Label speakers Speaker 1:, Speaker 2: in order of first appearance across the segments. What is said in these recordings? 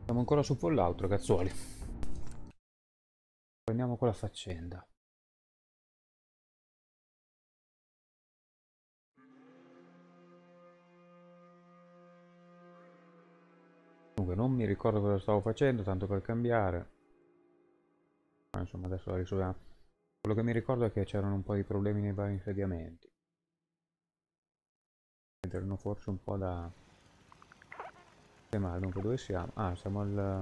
Speaker 1: Siamo ancora su Fallout, ragazzuoli. Prendiamo quella faccenda. Comunque non mi ricordo cosa stavo facendo, tanto per cambiare. Ma insomma adesso la risolviamo. Quello che mi ricordo è che c'erano un po' di problemi nei vari insediamenti. Ed erano forse un po' da sistemare. Dunque dove siamo? Ah, siamo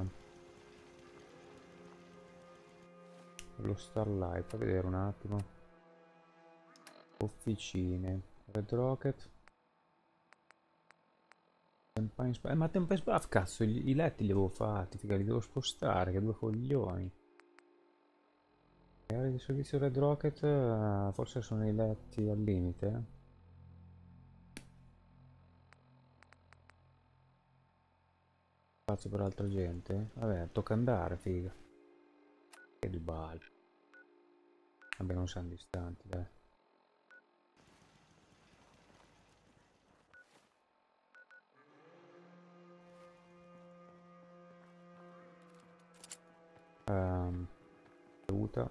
Speaker 1: allo Starlight. A vedere un attimo. Officine. Red Rocket. Ma Tempest Buff, cazzo, i letti li avevo fatti, figa, li devo spostare, che due coglioni. Le aree di servizio Red Rocket forse sono i letti al limite. Spazio per altra gente. Vabbè, tocca andare, figa. Che di bal. Vabbè, non siamo distanti, dai. Ehm, Aiuta.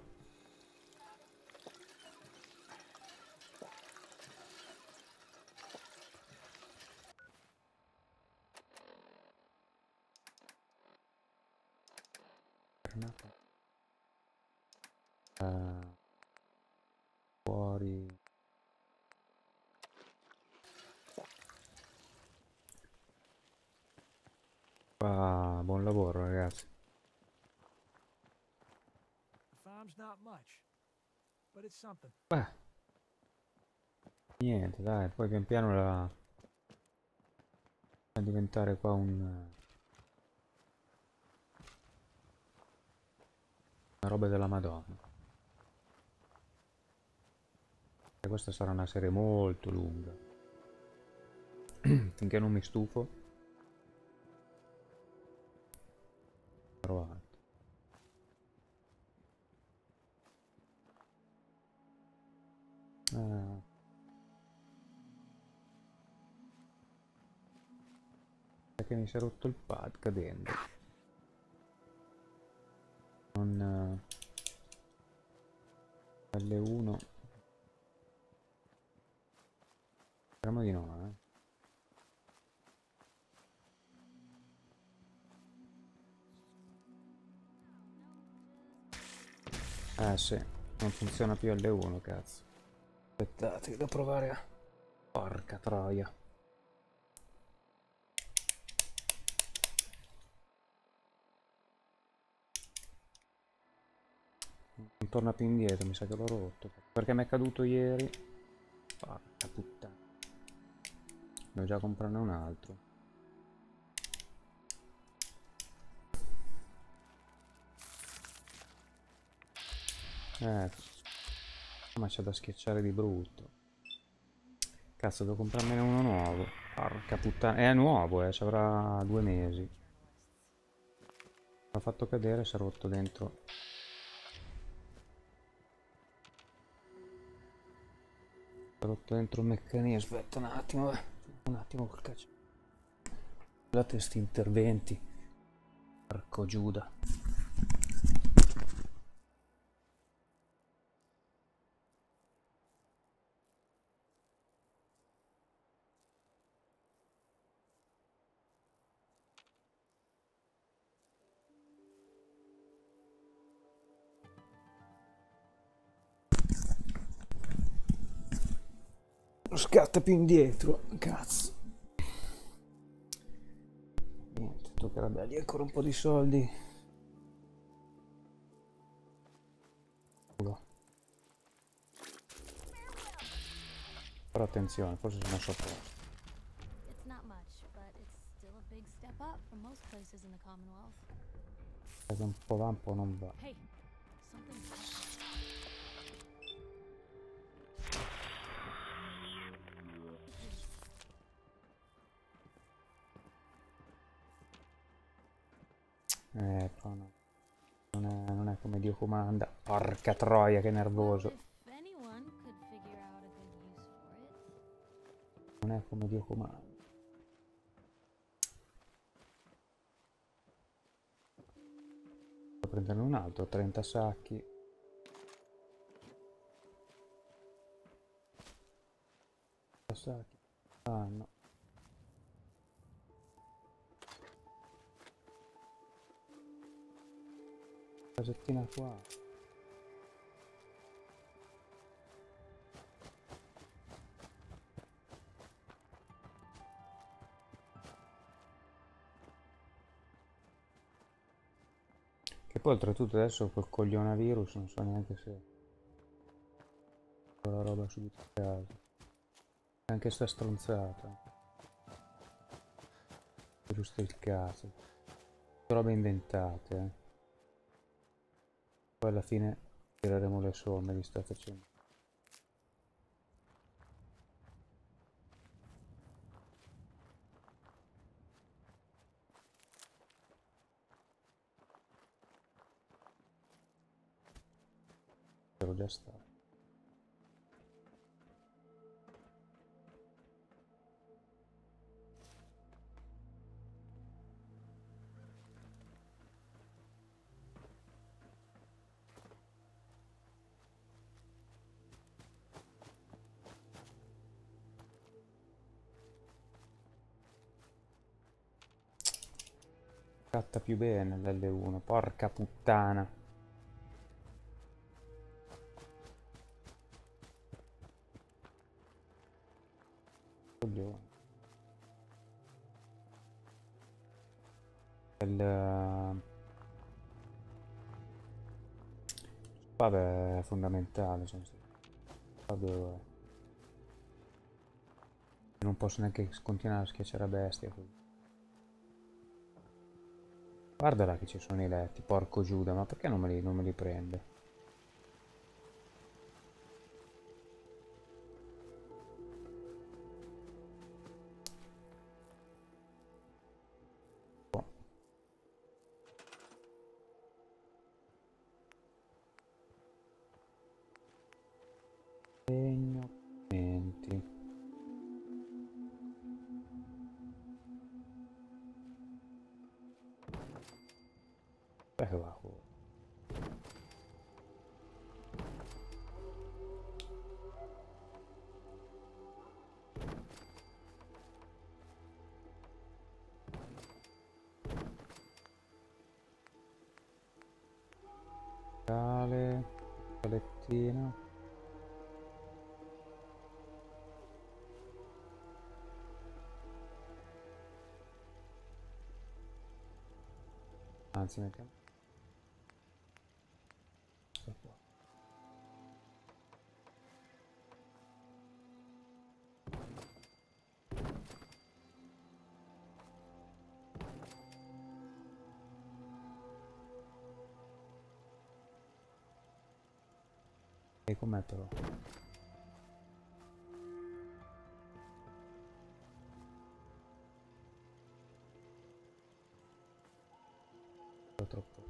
Speaker 1: Eh, fuori. Ah, buon lavoro, ragazzi. Beh, niente, dai, poi pian piano a diventare qua una roba della Madonna. E questa sarà una serie molto lunga. Finché non mi stufo. Però avanti. Eh, Che mi si è rotto il pad cadendo. Non L1. Speriamo di no, sì, non funziona più L1, cazzo. Aspettate, devo provare a... Porca troia. Non torna più indietro, mi sa che l'ho rotto. Perché mi è caduto ieri. Porca puttana. Devo già comprarne un altro. Ma c'è da schiacciare di brutto. Cazzo, devo comprarmene uno nuovo. Porca puttana. È nuovo, ci avrà 2 mesi. L'ho fatto cadere e si è rotto dentro. Si è rotto dentro il meccanismo. Aspetta un attimo, un attimo col caccio. Guardate sti interventi. Porco Giuda. Non scatta più indietro. Cazzo. Niente, toccherà dargli ancora un po' di soldi. Però attenzione, forse sono messo a posto. Se un po' va, un po' non va. Però no. Non è come Dio comanda. Porca troia, che nervoso. Non è come Dio comanda. a prenderne un altro, 30 sacchi. Sacchi. Ah no. Casettina qua. Che poi oltretutto adesso col coglionavirus non so neanche se ho la roba subito a casa. Anche sta stronzata. Giusto il caso. Robe inventate, Poi alla fine tireremo le somme di sta facendo. Ero già stato. Scatta più bene l'L1, porca puttana. Coglione. Vabbè, è fondamentale, cioè, non posso neanche continuare a schiacciare a bestia così. Guardala che ci sono i letti, porco Giuda, ma perché non me li prende? Oh. Segno, menti. Beh, che va qua. Scale, scalettina. Anzi, mettiamo. Sto qua. E com'è però? Troppo.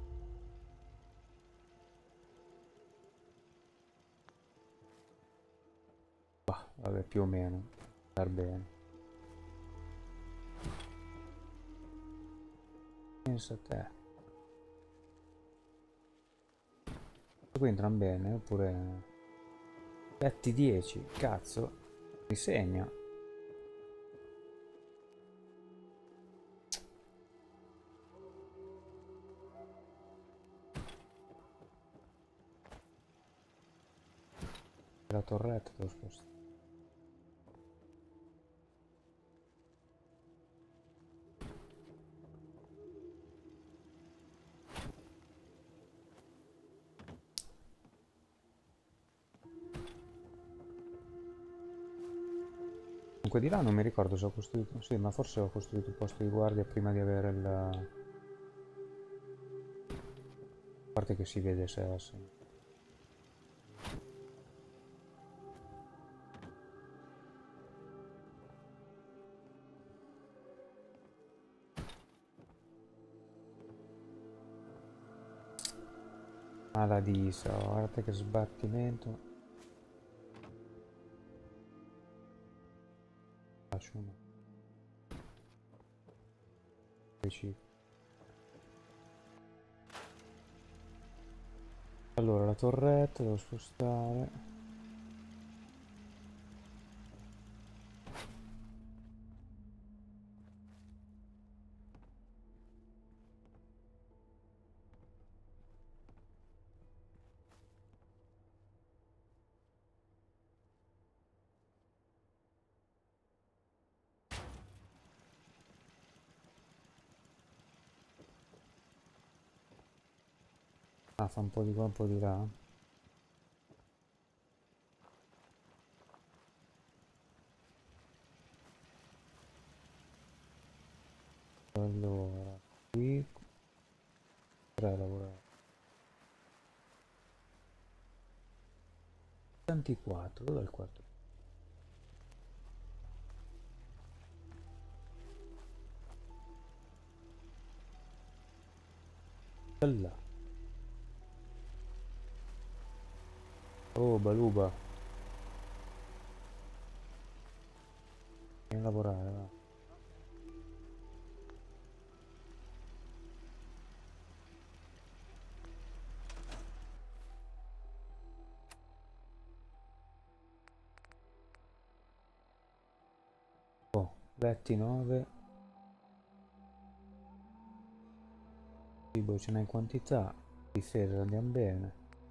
Speaker 1: Bah, vabbè, più o meno. Va bene. Pensa a te. Qui entrano bene, oppure... Letti 10, cazzo. Mi segna. La torretta devo spostare. Comunque di là non mi ricordo se ho costruito... Sì, ma forse ho costruito un posto di guardia prima di avere il... A parte che si vede se è... Maladisa, guardate che sbattimento. Faccio uno. Allora, la torretta devo spostare. Ah, fa un po' di qua, un po' di là. Allora, qui 3 lavorare. 24, dov'è il quarto? Da là. Oh, Baluba, vieni a lavorare, va. Oh, letti 9, cibo ce n'è in quantità, difesa andiamo bene.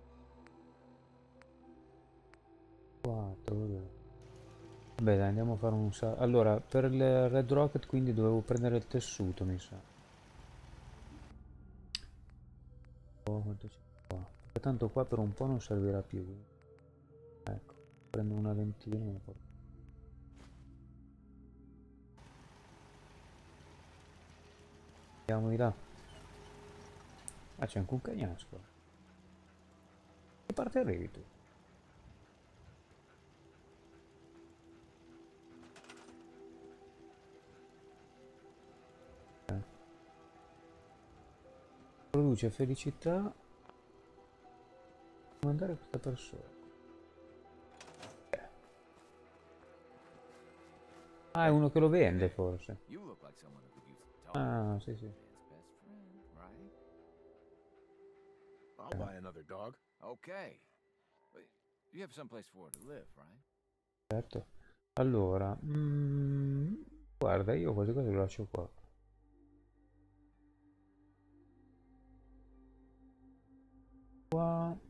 Speaker 1: 4, vabbè. Beh, dai, andiamo a fare un salto. Allora, per il Red Rocket quindi dovevo prendere il tessuto, mi sa. Oh, quanto c'è qua? Perché tanto qua per un po' non servirà più. Ecco, prendo una ventina e poi... Andiamo di là. Ah, c'è anche un cagnasco. Che parte arrivi tu? Eh. Produce felicità. Mandare questa persona. Ah, è
Speaker 2: Hey,
Speaker 1: uno che lo vende
Speaker 2: hey,
Speaker 1: forse.
Speaker 2: you look like someone who could use some talking to.
Speaker 1: Ah, sì, sì.
Speaker 2: Man's best friend, right?
Speaker 3: I'll buy another dog.
Speaker 2: Okay. But you have someplace for her to live, right?
Speaker 1: Certo. Allora, guarda, io quasi quasi lo lascio qua. Qua.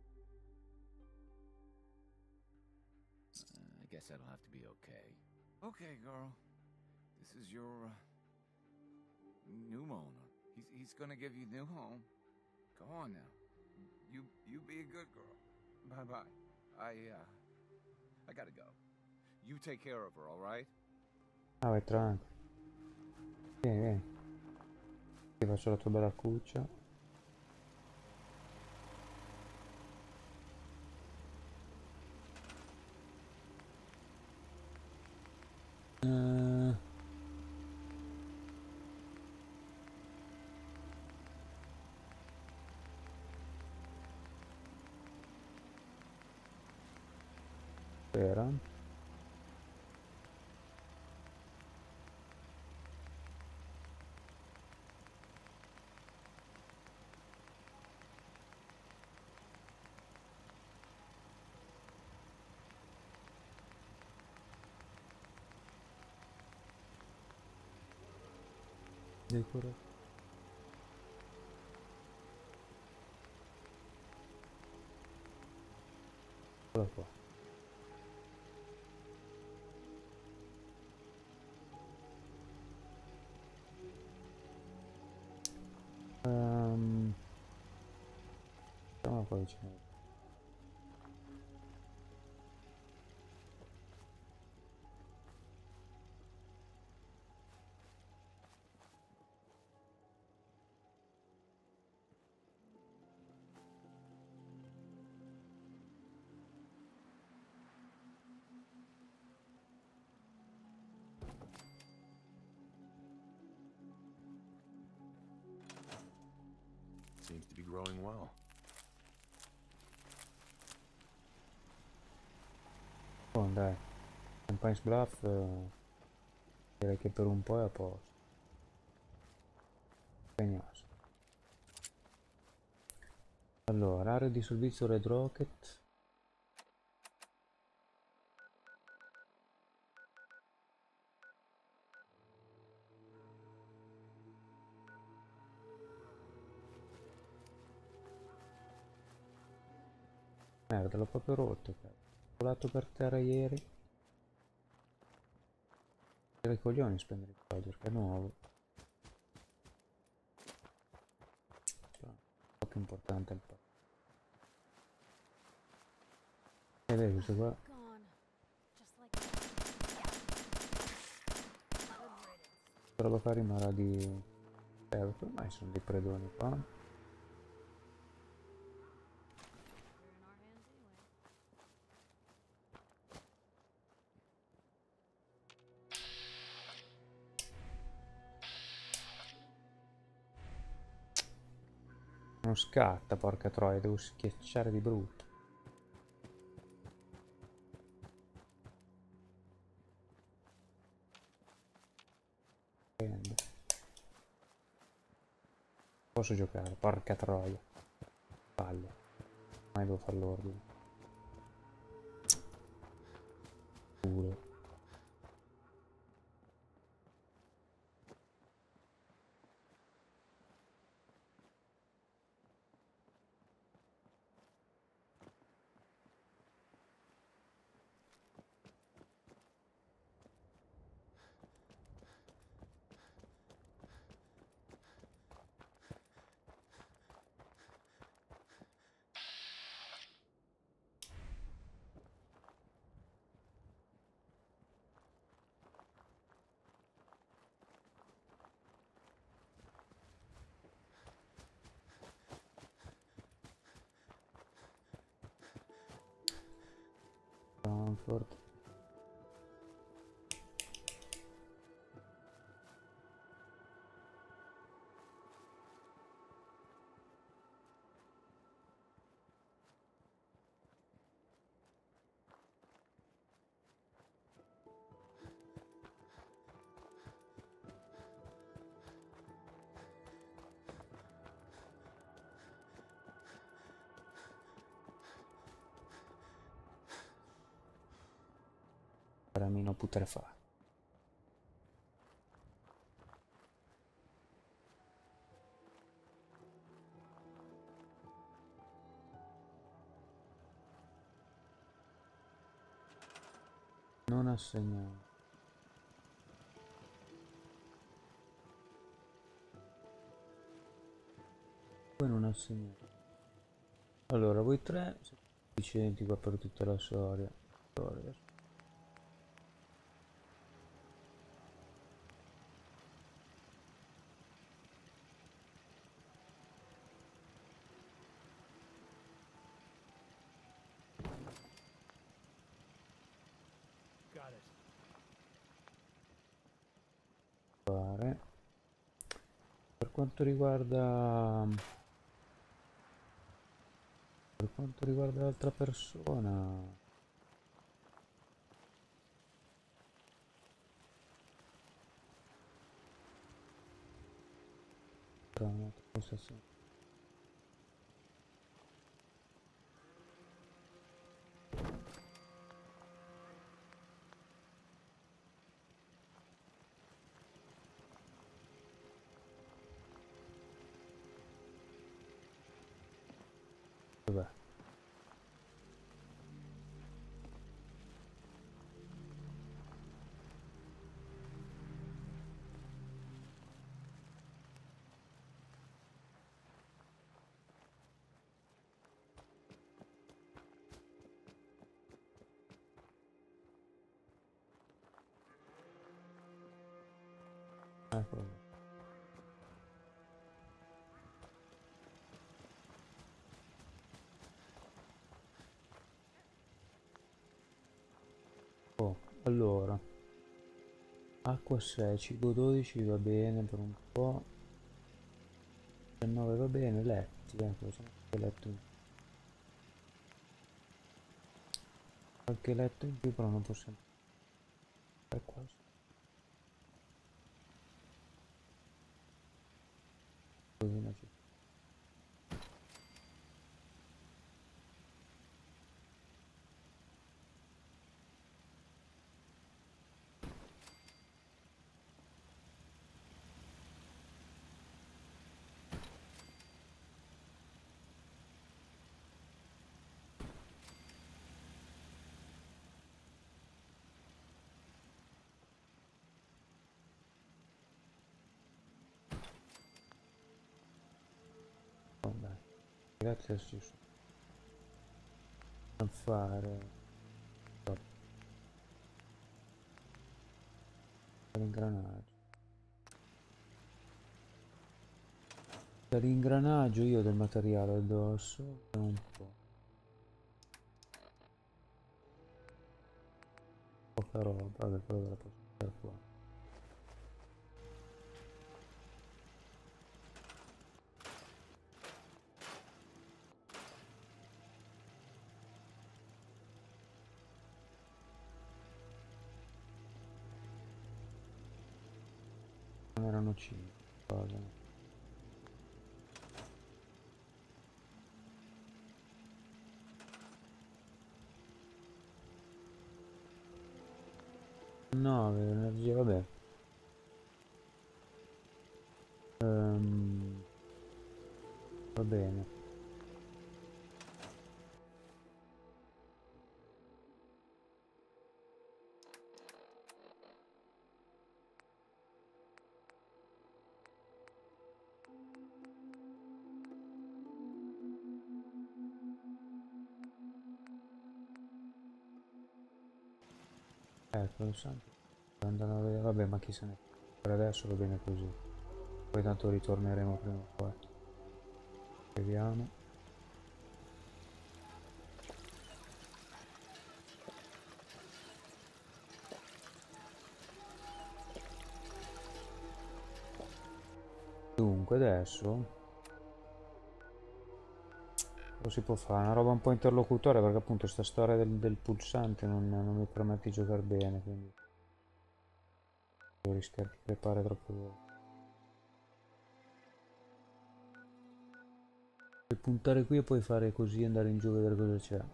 Speaker 2: I guess that'll have to be okay. Okay, girl. This is your new owner. He's gonna give you a new home. Go on now. You be a good girl. Bye bye. I gotta go. You take care of her, all right?
Speaker 1: Ah, vai tranquillo. Vieni, vieni. Ti faccio la tua bella cuccia. Eh, Spera. Decora. Eccola qua. Ehm, Mettiamola qua vicino.
Speaker 3: Seems to be growing well.
Speaker 1: Oh, dai. Campaign's Bluff, direi che per un po' è a posto. Cagnasco. Allora, area di servizio Red Rocket. Merda, l'ho proprio rotto, cazzo. Ho volato per terra ieri. Era i coglioni spendere il Roger, che è nuovo. Poco importante il po'. E vedi questo qua.
Speaker 4: Gone. Just like that. Good riddance.
Speaker 1: Questa roba qua rimarrà di... ormai sono dei predoni qua.
Speaker 4: You're in our hands anyway.
Speaker 1: Non scatta, porca troia, devo schiacciare di brutto. Prendo. Posso giocare, porca troia. Palle. Mai devo fare l'ordine. Culo. Comfort. Ramino putrefatto. Non assegnato. Poi non assegnato. Allora, voi tre siete sufficienti qua per tutta la storia. Allora, adesso.
Speaker 5: Got it.
Speaker 1: Fare. Per quanto riguarda l'altra persona, questa sì. Dov'è? Eccolo lì. Oh, allora, acqua 6, cibo 12 va bene per un po', 19 va bene, letti, facciamo qualche letto in più. Qualche letto in più, però non possiamo fare qua. Così non ci- Grazie ci sono a fare l'ingranaggio. Dall'ingranaggio io ho del materiale addosso e un po'. Poca roba, vabbè, però la posso mettere qua. Non erano 5 cose. No, l'energia, vabbè. Va bene. Lo santo. Andando a vedere, vabbè, ma chi se ne frega. Per adesso va bene così. Poi tanto ritorneremo prima o poi. Vediamo. Dunque adesso lo si può fare una roba un po' interlocutore perché appunto sta storia del pulsante non mi permette di giocare bene, quindi devo rischiare di crepare troppe volte. Puoi puntare qui e poi fare così, andare in giù a vedere cosa c'è.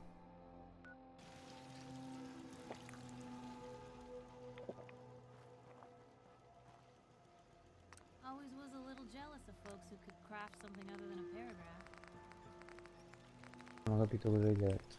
Speaker 4: Always was a little jealous of folks who could craft something other than a paragraph.
Speaker 1: Non ho capito cosa hai detto.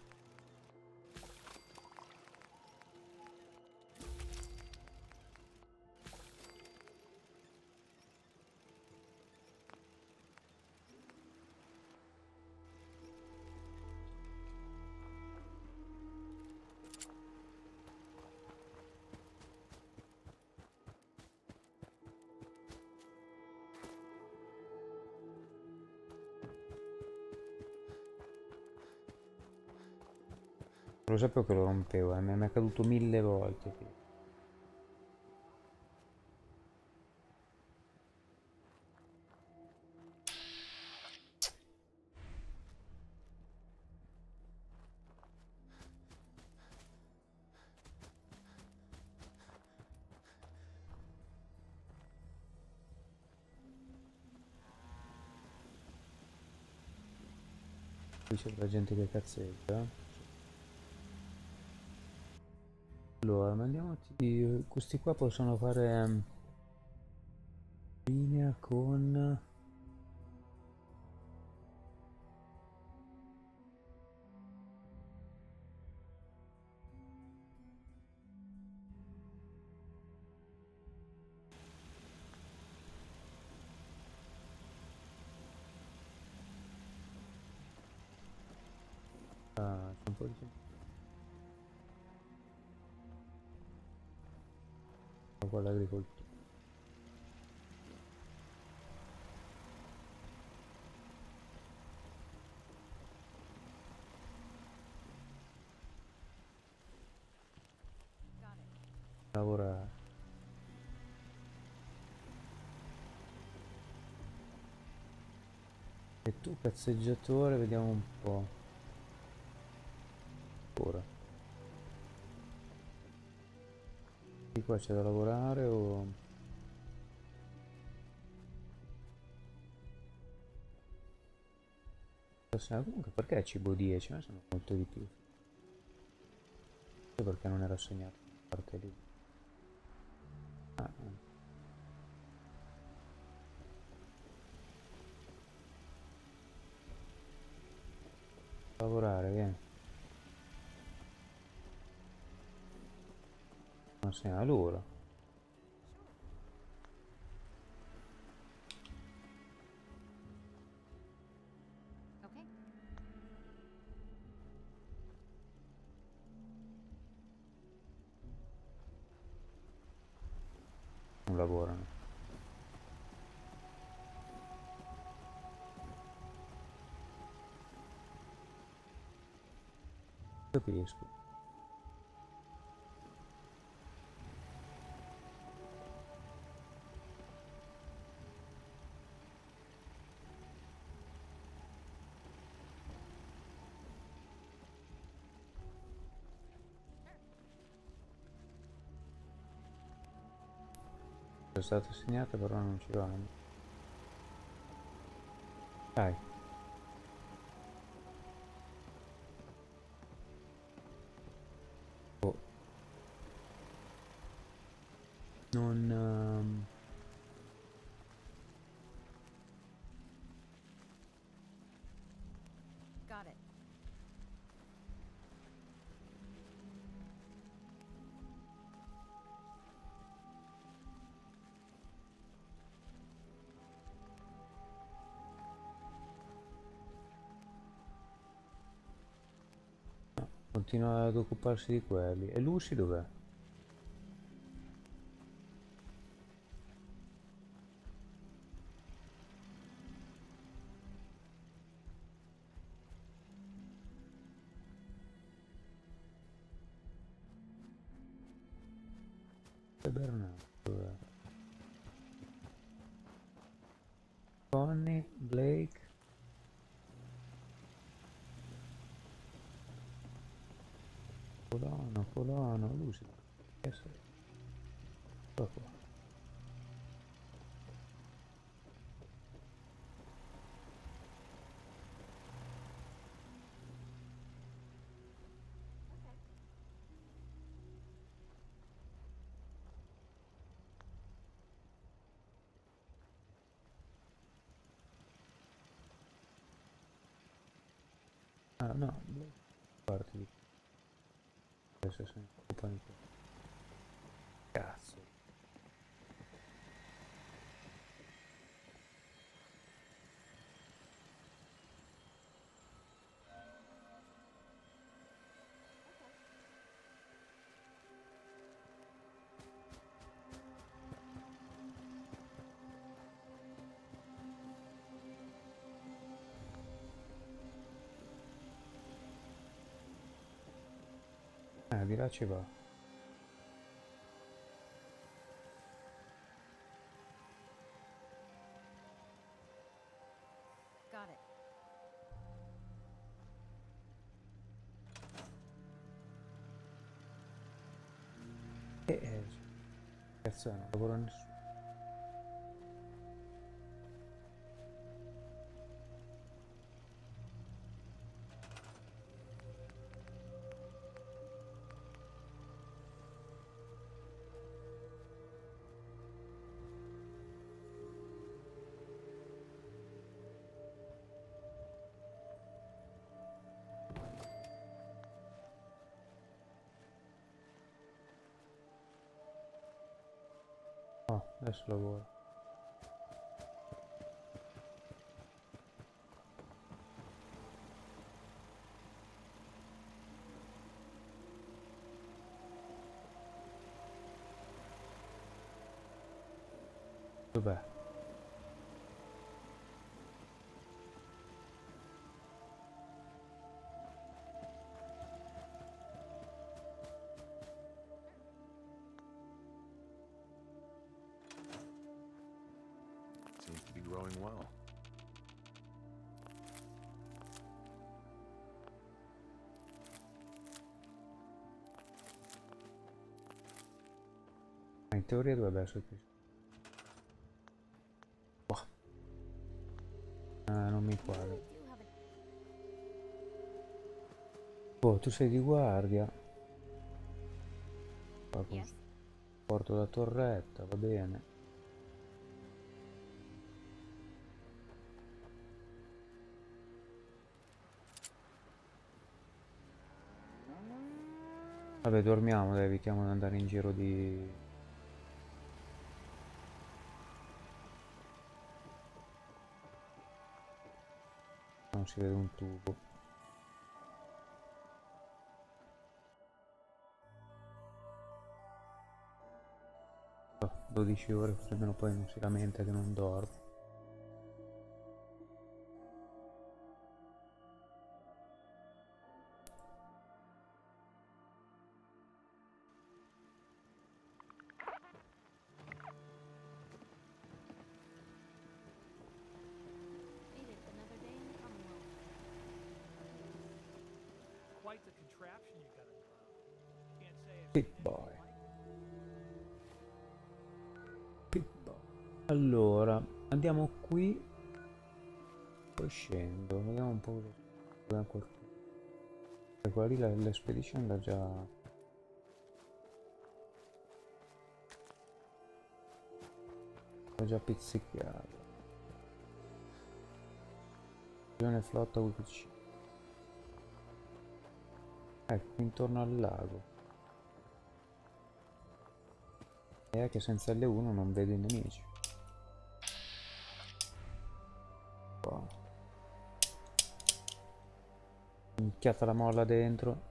Speaker 1: Lo sapevo che lo rompevo, mi è caduto 1000 volte. Qui c'è la gente che cazzeggia. Allora, ma andiamo. Questi qua possono fare linea con. Ah, c'è un po' di gente. Qua l'agricoltura.
Speaker 4: Got it.
Speaker 1: Lavorare. E tu cazzeggiatore, vediamo un po'. Ora. Di qua c'è da lavorare o. Comunque perché cibo 10? Ne sono molto di più. Perché non era assegnato a parte lì. Ah, lavorare, vieni. Ma sei allora.
Speaker 4: Okay.
Speaker 1: non lavorano. Capisco. È stata segnata però non ci vanno. Dai. Oh. Non...
Speaker 4: Got it.
Speaker 1: Continua ad occuparsi di quelli. E Lucy dov'è? E Bernardo dov'è? Connie, Blake. Polano, Lucy. Che sei? Ecco qua. Ah no, Blake. Parte di questo se ne occupa di questo. Cazzo. Di là ci va.
Speaker 4: Got it.
Speaker 1: Cazzo, non lavora nessuno. Oh, adesso lavora. Dov'è?
Speaker 3: Seems to be growing well.
Speaker 1: In teoria dovrebbe essere qui. Boh. Non mi quadra.
Speaker 4: Do have a
Speaker 1: Oh, tu sei di guardia. Qua con
Speaker 4: yes.
Speaker 1: porto da torretta, va bene. Vabbè, dormiamo, dai, evitiamo di andare in giro di... Non si vede un tubo. Oh. 12 ore, così almeno poi non si lamenta che non dorme.
Speaker 4: Made it another day in the Commonwealth.
Speaker 5: Quite the contraption you got around. Can't say it's
Speaker 1: Pip-Boy. Pip-Boy. Allora, andiamo qui, poi scendo, vediamo un po' cosa qualcuno. Quella lì l'expedition l'ha già pizzicato. Visione flotta UC. Ecco, intorno al lago. E è che senza L1 non vedo i nemici. Wow. Minchiata la molla dentro.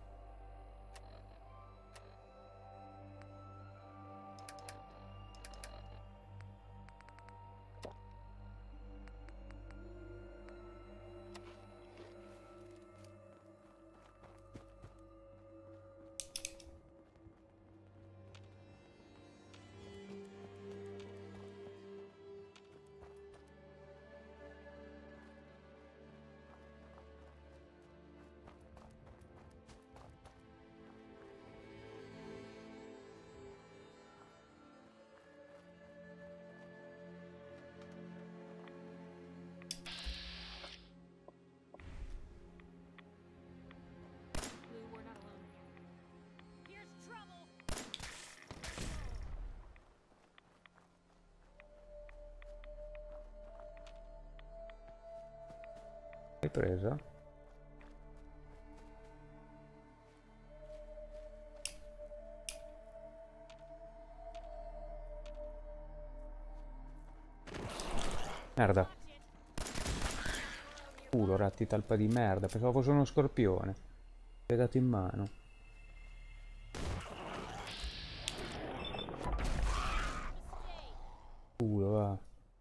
Speaker 4: Blue, we're not alone. Here's trouble!
Speaker 1: Hai presa? Merda. Culo, ratti talpa di merda. Pensavo fosse uno scorpione. L'hai dato in mano. Culo, va.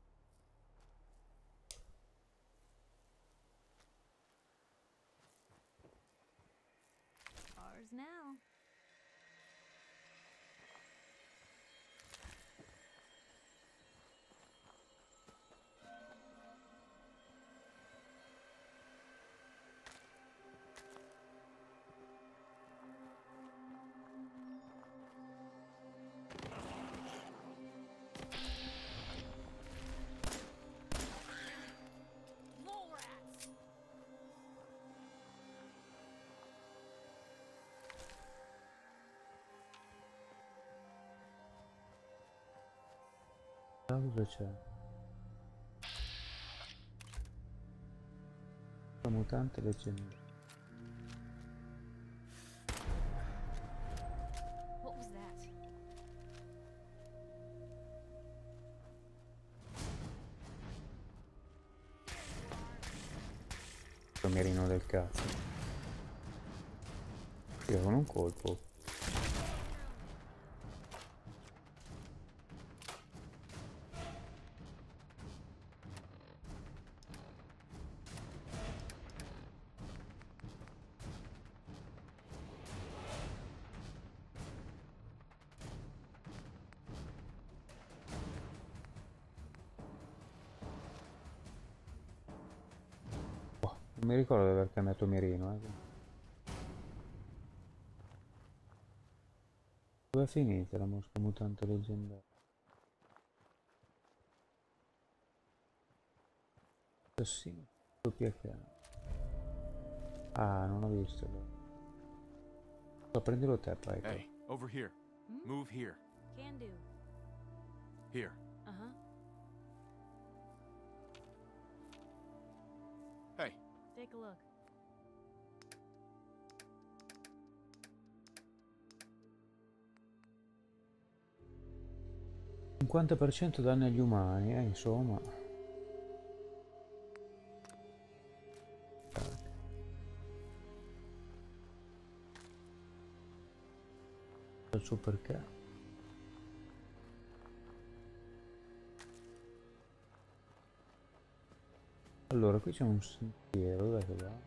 Speaker 4: Ours now. Mole rats!
Speaker 1: Cosa c'è? La mutante leggendaria.
Speaker 4: What was that?
Speaker 1: Mirino del cazzo. Io con un colpo. Non mi ricordo di aver cambiato mirino, Dove è finita la mosca mutante leggendaria? Assassino. Doppia chiave. Ah, non ho visto. Prendilo te, poi.
Speaker 3: Hey, over here.
Speaker 4: Hmm?
Speaker 3: Move here.
Speaker 4: Can do.
Speaker 3: Here.
Speaker 4: Uh-huh.
Speaker 3: Hey,
Speaker 4: Take a look.
Speaker 1: Il 50% danni agli umani, insomma. Il suo perché. Allora, qui c'è un sentiero, dov'è che va?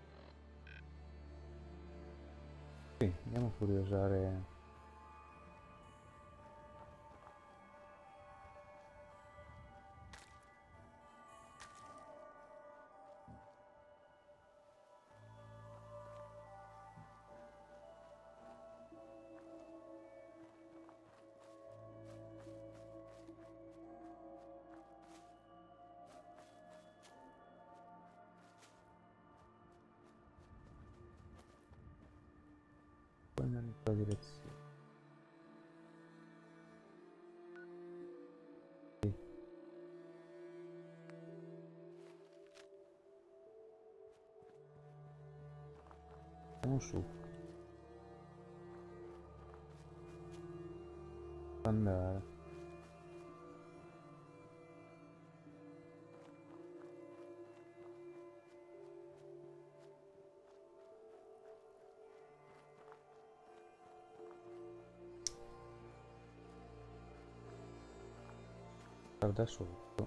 Speaker 1: Sì, andiamo a curiosare. Poi nella tua direzione. Sì. Andiamo su. Andare. Guarda sotto.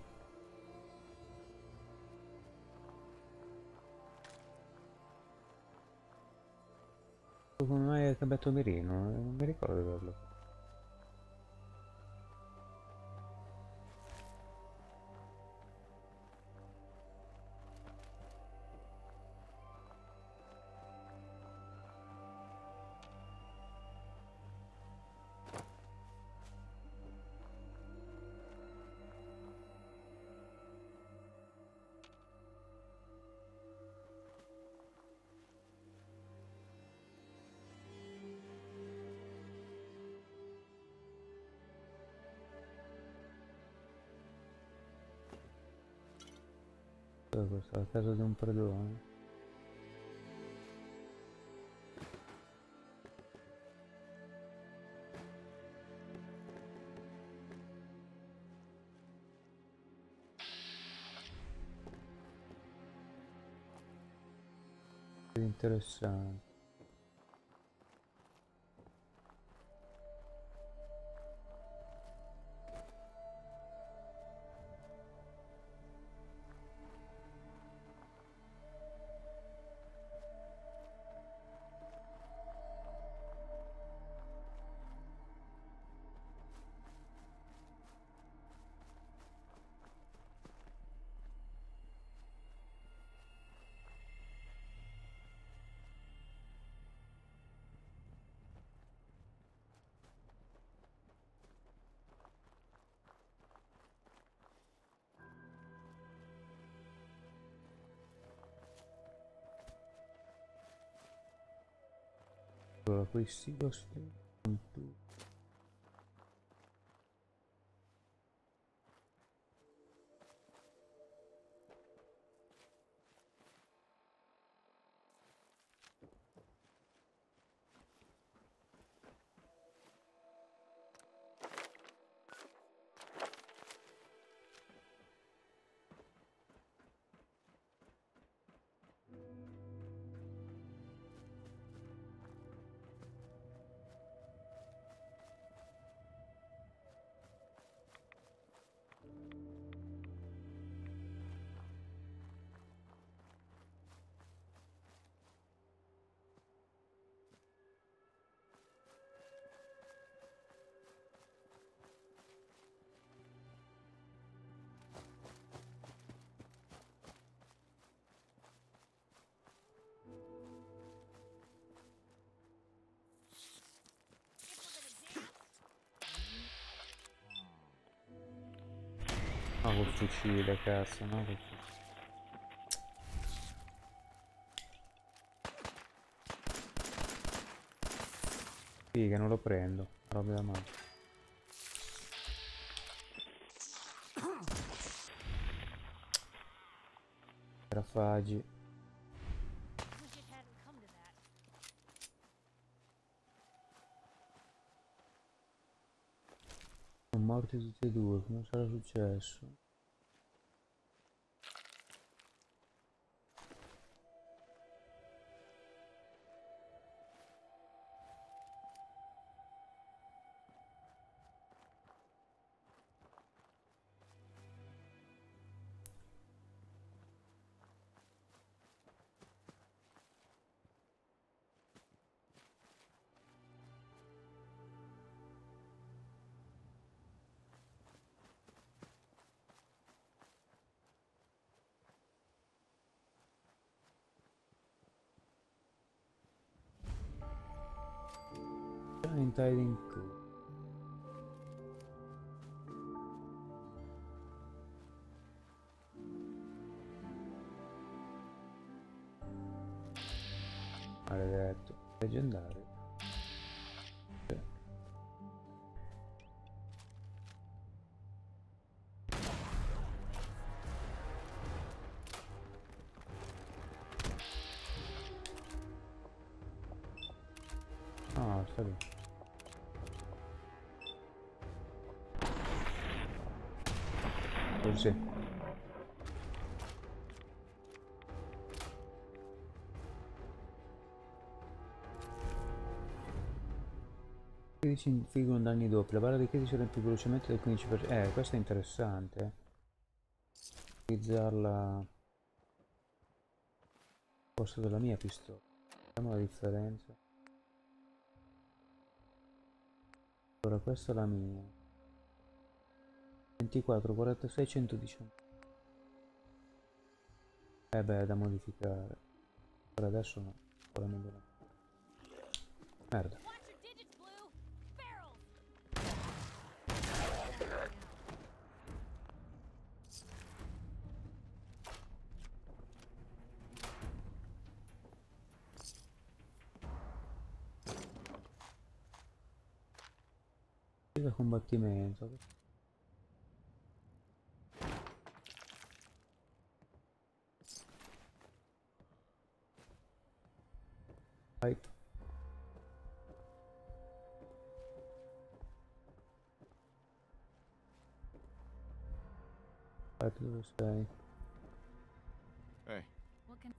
Speaker 1: Come mai è cambiato mirino? Non mi ricordo di averlo fatto. Questa è la casa di un predone. Interessante. Allora, qui sì, lo stesso. No, col fucile, cazzo, no, col fucile. Figa, non lo prendo. Roba da mano. Trafagi.
Speaker 4: Wish it hadn't come to that.
Speaker 1: Sono morti tutti e due, come sarà successo? Giant hiding cool. Maledetto. Leggendario. Sì. Ah, sta lì. Così. Critici infliggono danni doppi. La barra dei critici rompe più velocemente del 15%. Questo è interessante. Utilizzarla al posto della mia pistola. Vediamo la differenza. Allora, questa è la mia. 24, 46, 119. Beh, è da modificare. Per adesso no. Ora meglio. Merda.
Speaker 4: Watch your digits, Blue! Barrels!
Speaker 1: Da combattimento. Hype. Hype, dove sei?
Speaker 3: Hey,
Speaker 4: What can...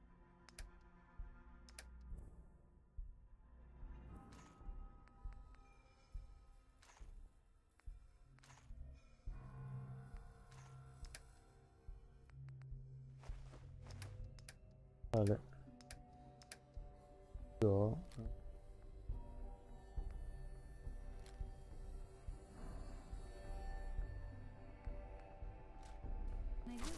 Speaker 1: Vale. Io.
Speaker 4: I do?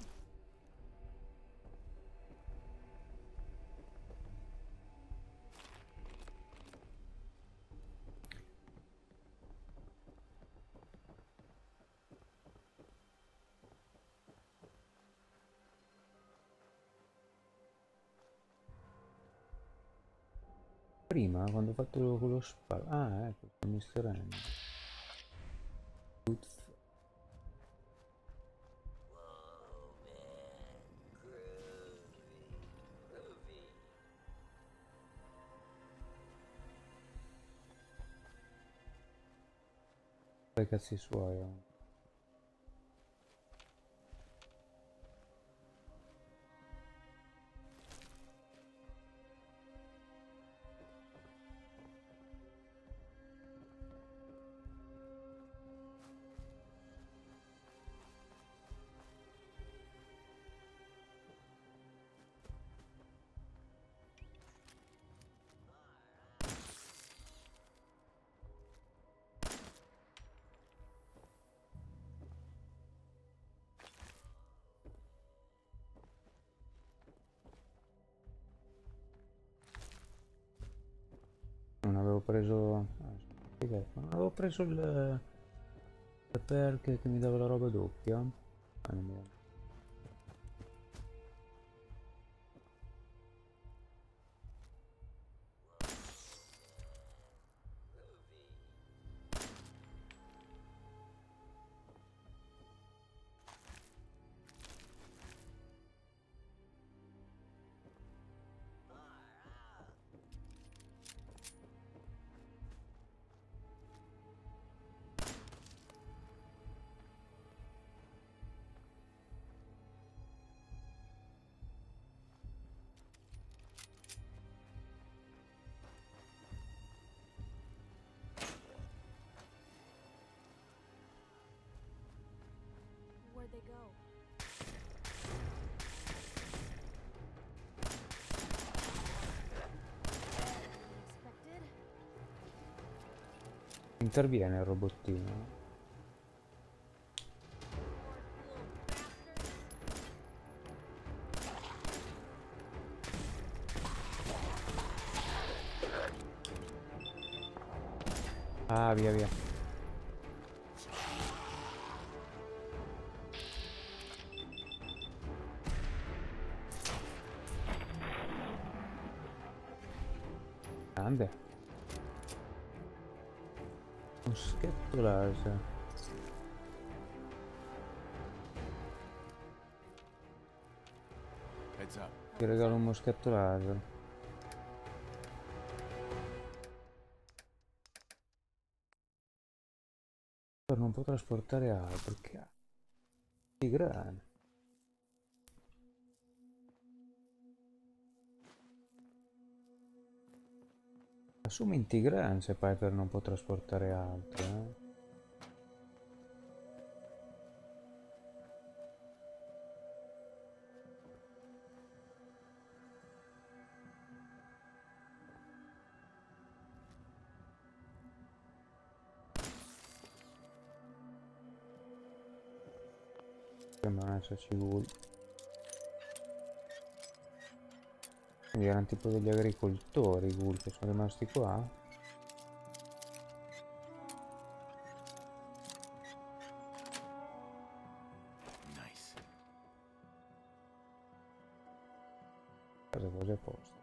Speaker 1: Prima, quando ho fatto quello sparo. Ah, ecco, con Mr. N. Fai i cazzi suoi. Non avevo preso. Non avevo preso il perk che mi dava la roba doppia. Ah, non mi dà.
Speaker 4: Where'd they go? Unexpected?
Speaker 1: Interviene il robottino. Ah, via via. Grande. Un schietto laser.
Speaker 3: Heads up.
Speaker 1: Ti regalo un moschetto laser. Per non può trasportare altro. Che grande. Assumi in Tigran se Piper non può trasportare altro, eh. Sembrano esserci ghoul. Quindi erano tipo degli agricoltori i ghoul che sono rimasti qua.
Speaker 3: Nice.
Speaker 1: Cose a posto.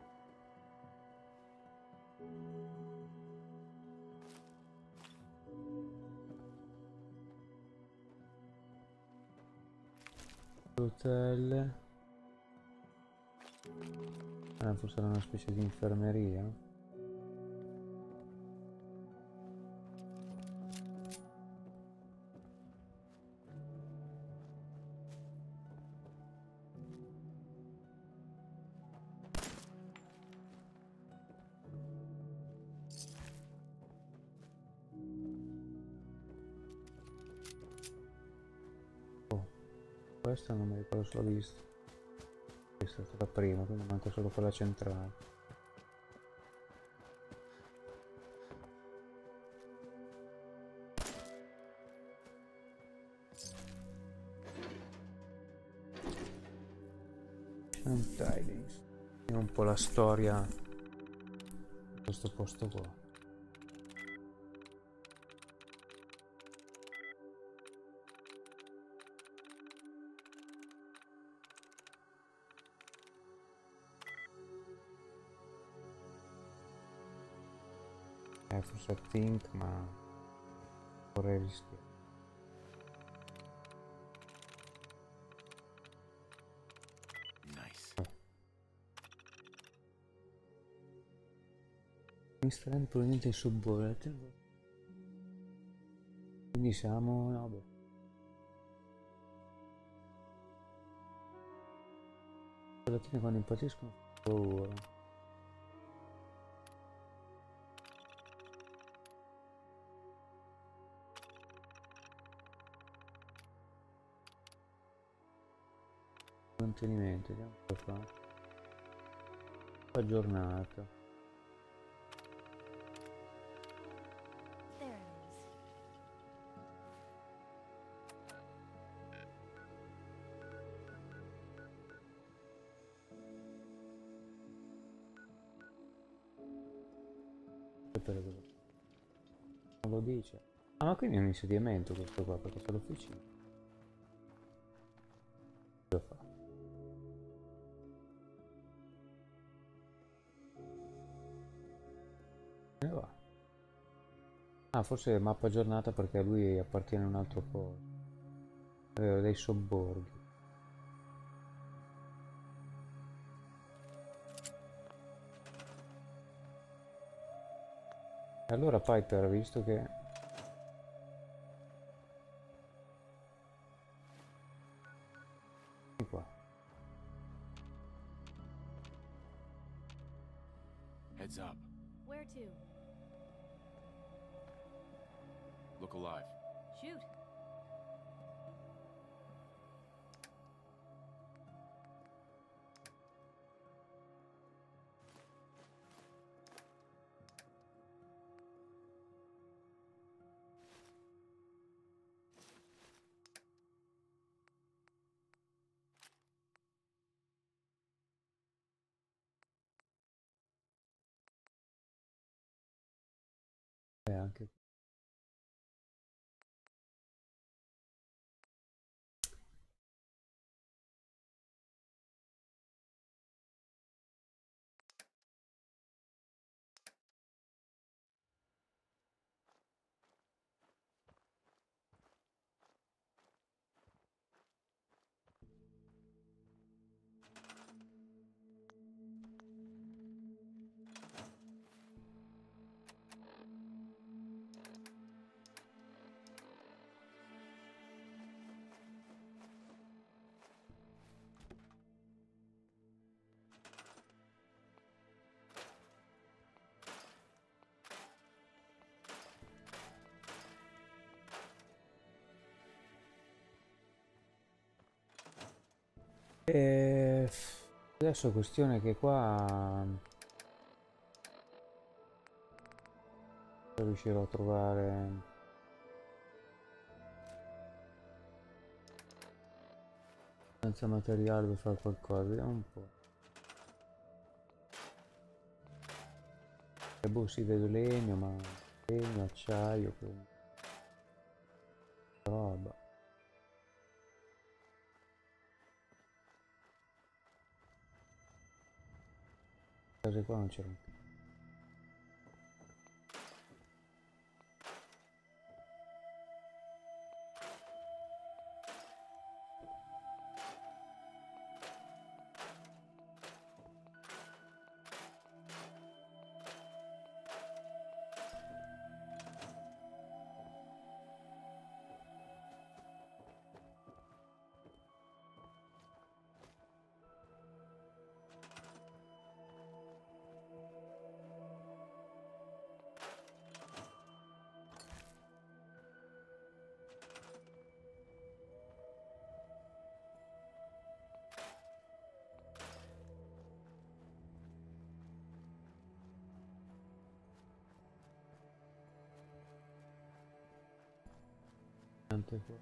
Speaker 1: Hotel. Forse era una specie di infermeria. Oh, questa non mi ricordo se l'ho vista. Questa è stata prima, quindi manca solo quella centrale. Tidings. È un po' la storia di questo posto qua. Forse think, ma vorrei rischiare.
Speaker 3: Nice.
Speaker 1: Mi strani probabilmente in subordine. Quindi siamo... no, vabbè. Alla fine quando impazziscono ho paura. Mantenimento, vediamo cosa fa. Aggiornata.
Speaker 4: There it is.
Speaker 1: Sapere cosa. Non lo dice. Ah, ma quindi è un insediamento questo qua, perché c'è l'officina. Cosa fa? E va. Ah, forse è mappa aggiornata perché a lui appartiene a un altro posto. Dei sobborghi. E allora Piper, visto che... Di qua.
Speaker 3: Heads up.
Speaker 4: Where to?
Speaker 3: Look alive.
Speaker 4: Shoot.
Speaker 1: Anche E adesso questione che qua riuscirò a trovare senza materiale per fare qualcosa, vediamo un po'. E boh, sì, vedo legno, ma legno, acciaio, roba. Cose qua non c'erano. Tante qua.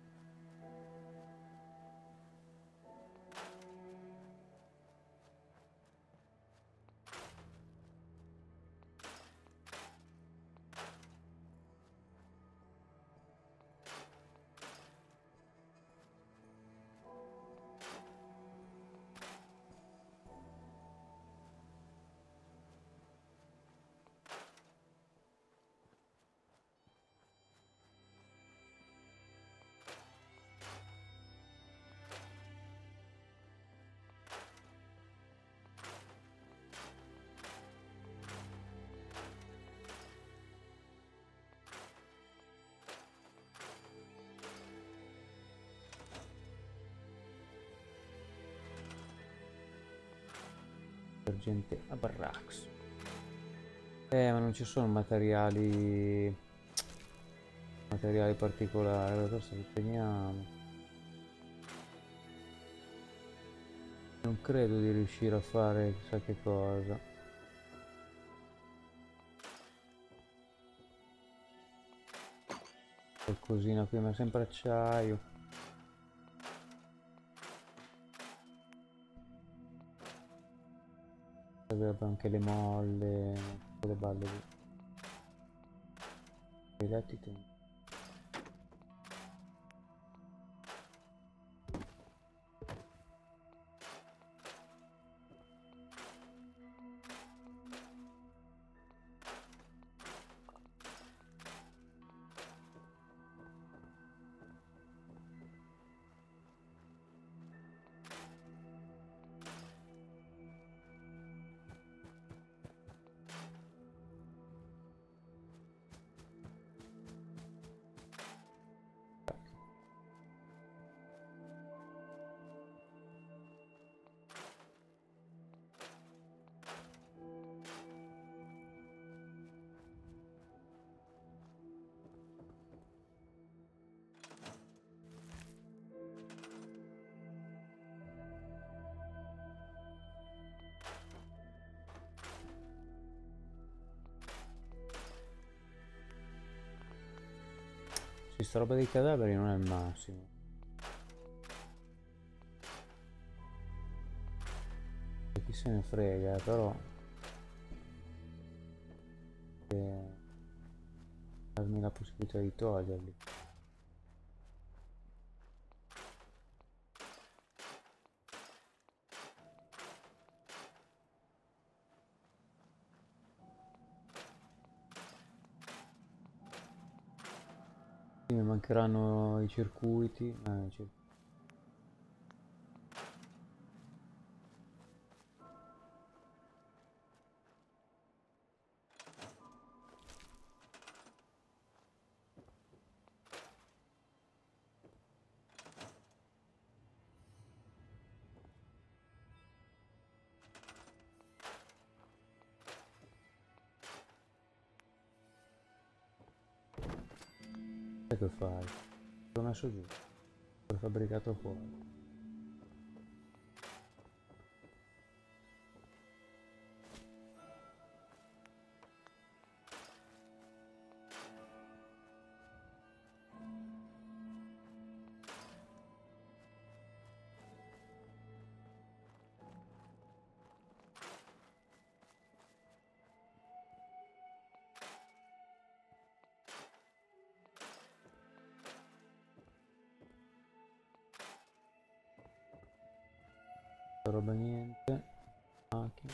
Speaker 1: Gente a Barracks. Ma non ci sono materiali particolari, questo lo teniamo. Non credo di riuscire a fare chissà che cosa. Qualcosina qui, ma sempre acciaio. Avrebbe anche le molle, le balle lì. I letti tu. Questa roba dei cadaveri non è il massimo. E chi se ne frega, però darmi la possibilità di toglierli. Mi mancheranno i circuiti. Che fai? L'ho messo giù, l'ho fabbricato fuori. roba niente. Macchina.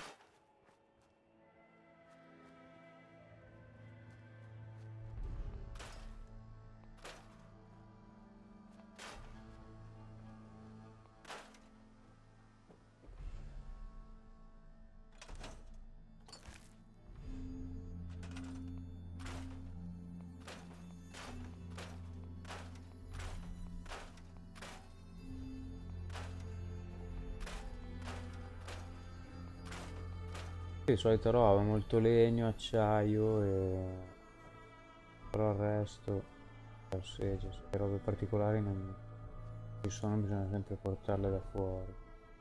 Speaker 1: Sì, solita roba, molto legno, acciaio e... però il resto, seggio, le robe particolari non ci sono, bisogna sempre portarle da fuori.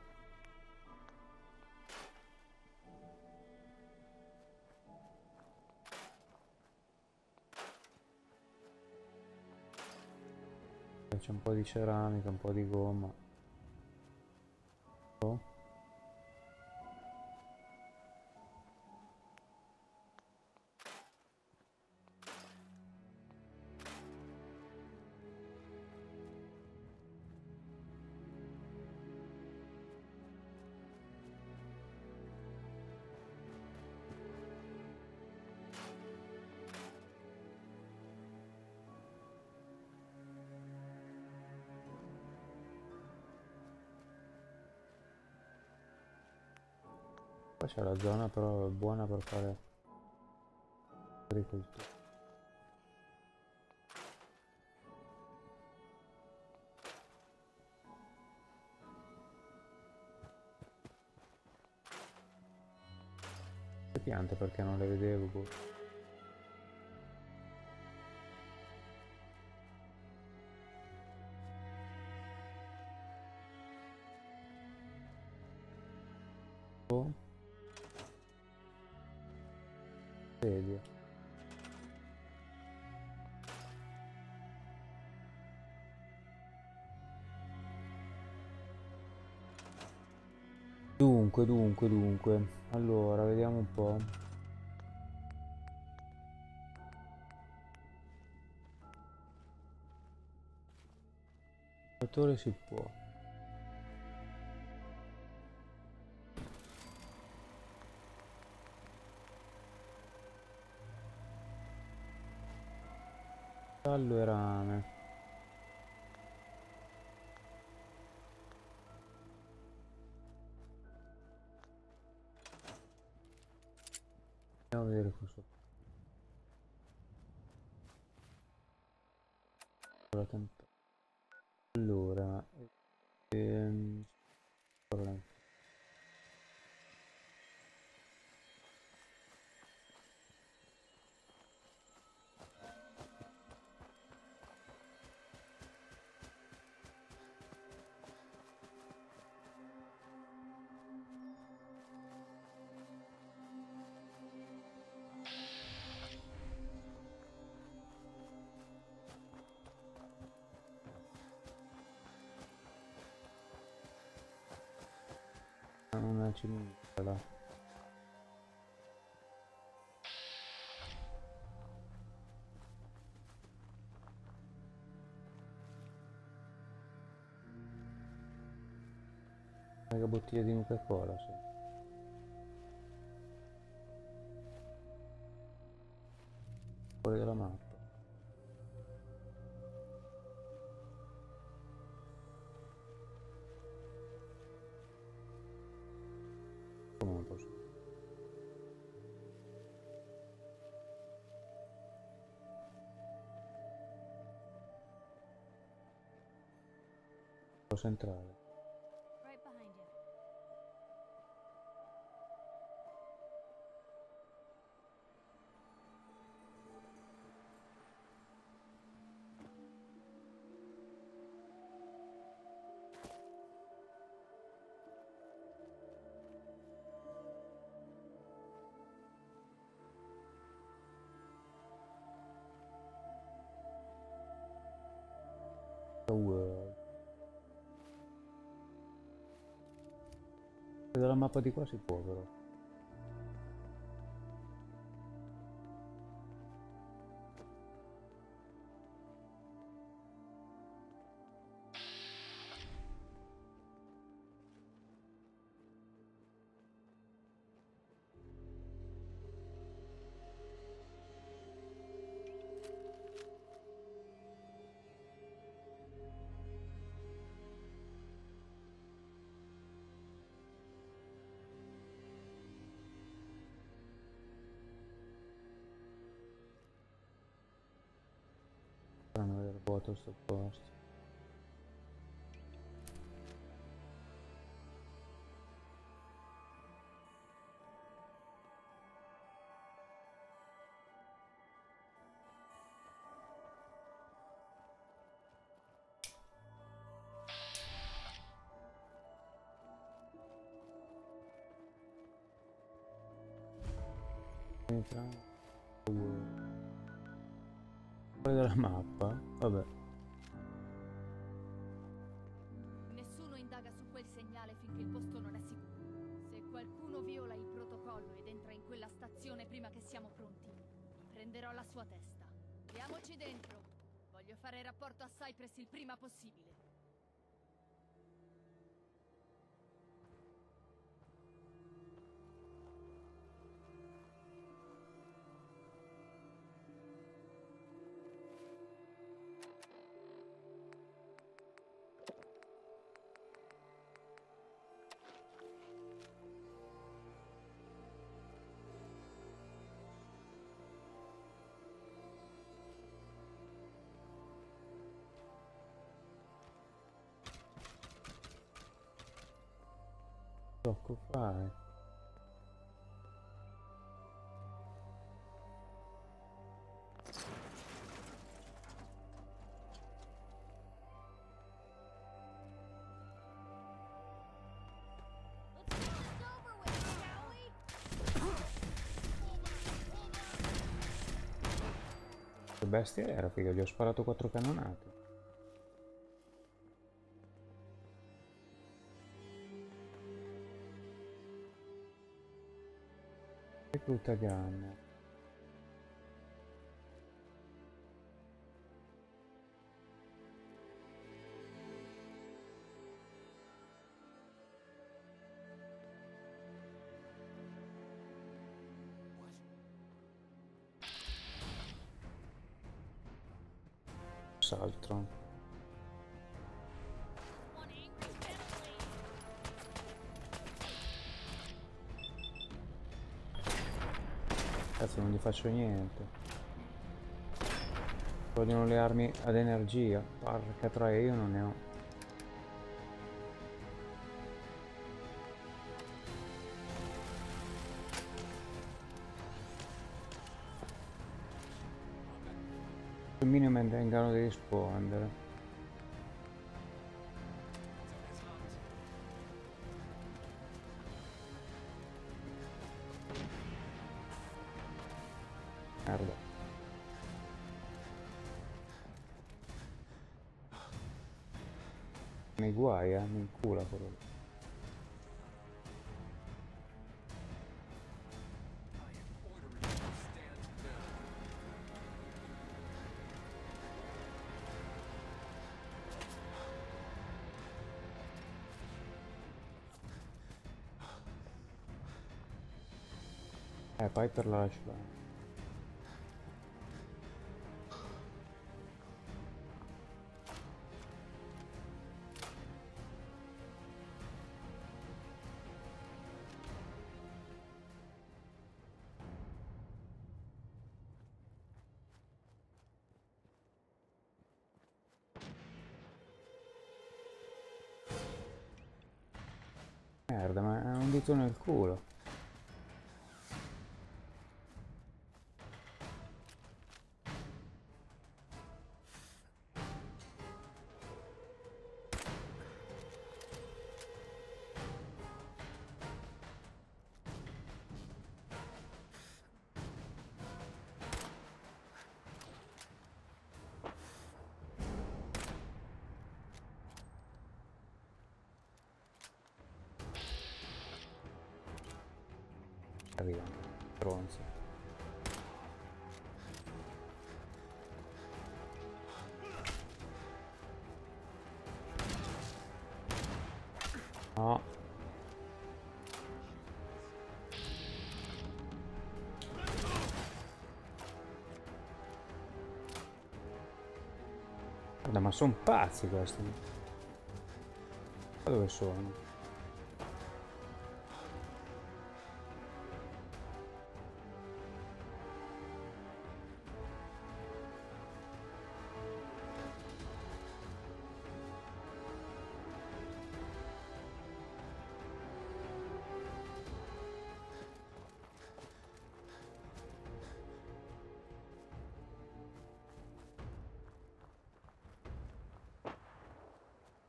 Speaker 1: C'è un po' di ceramica, un po' di gomma. Oh. Qua c'è la zona però buona per fare agricoltura. Le piante perché non le vedevo, boh. Oh. Sedia. Dunque. Allora, vediamo un po'. Motore si può. Stallo e rame. Andiamo a vedere questo. Allora, ehm, una cimicola. Mega bottiglia di Nuka-Cola, sì. Fuori dalla mappa. Come non posso? Posso entrare?
Speaker 4: Right behind you.
Speaker 1: World. Dalla mappa di qua si può però. vuoto sto posto. Fuori dalla mappa? Vabbè.
Speaker 6: Nessuno indaga su quel segnale finché il posto non è sicuro. Se qualcuno viola il protocollo ed entra in quella stazione prima che siamo pronti, prenderò la sua testa. Diamoci dentro. Voglio fare rapporto a Cypress il prima possibile.
Speaker 1: Tocco fare.
Speaker 6: Let's get this over with, shall we?
Speaker 1: Che bestia era, figa, gli ho sparato 4 cannonate. Recluta gunner. Saltron.
Speaker 4: One angry penalty.
Speaker 1: Cazzo, non gli faccio niente. Vogliono le armi ad energia. Porca troia, io non ne ho. Il minimo vengano di rispondere. Merda. Nei guai, mi incula quello lì. Piper la lascio là. Merda, ma è un dito nel culo. Arriva, stronzo. No. Guarda, ma sono pazzi questi. Ma dove sono?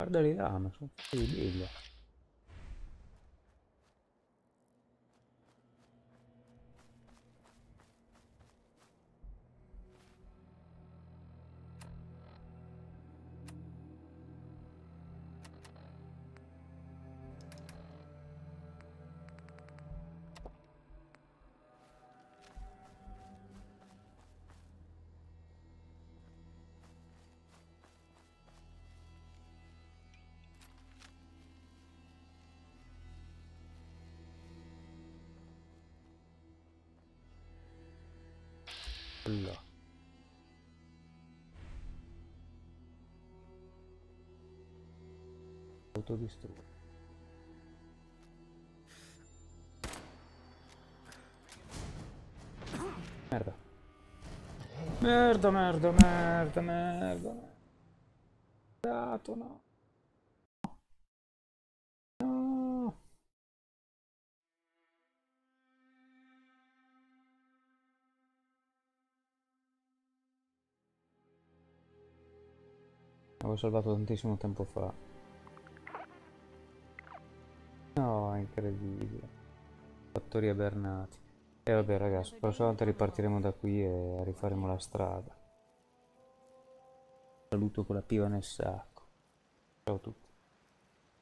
Speaker 1: Guardali là, ma sono fatti di biglia. Là. Autodistrutto. Merda. Merda, merda, merda, merda. Dato, no. No. L'avevo salvato tantissimo tempo fa. No, incredibile. Fattori abernati. E vabbè ragazzi, prossima volta ripartiremo da qui e rifaremo la strada. Saluto con la piva nel sacco. Ciao a tutti.